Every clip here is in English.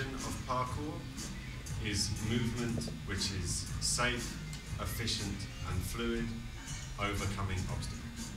definition of parkour is movement which is safe, efficient and fluid, overcoming obstacles.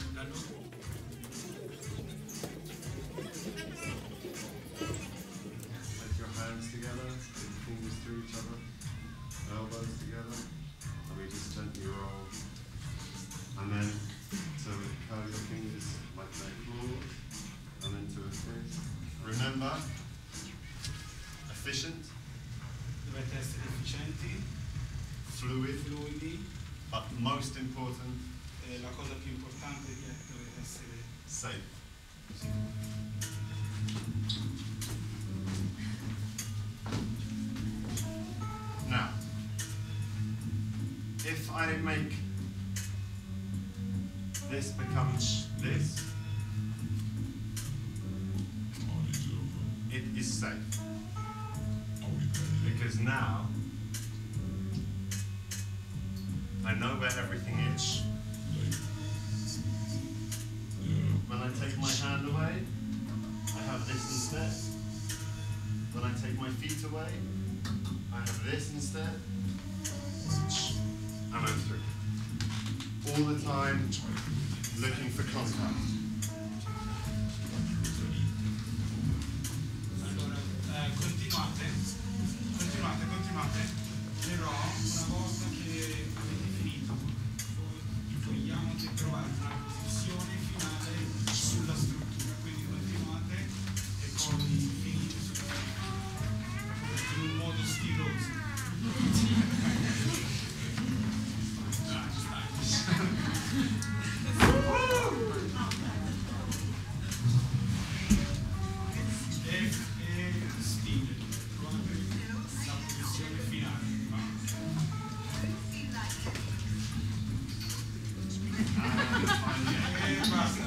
Let your hands together, put your fingers through each other, elbows together, and we just gently roll. And then, so curl your fingers like that forward, and then to a fist. Remember, efficient, Dovete essere efficienti, fluidi, but most important, la cosa più importante è che dovete essere safe. Now, if I make this become this, it is safe. Because now I know where everything is. When I take my hand away, I have this instead. When I take my feet away, I have this instead. And I'm through. All the time looking for contact. Allora, continuate, però una volta che avete finito, vogliamo trovare una posizione finale sulla struttura, quindi continuate e poi finite in un modo stiloso. Basta.